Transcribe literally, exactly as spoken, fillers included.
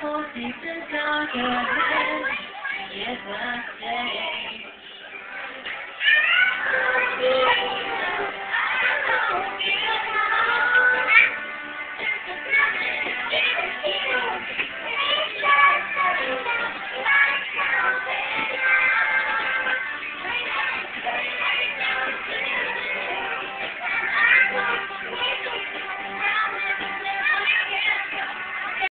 Hold me to down your head. Yes, I say.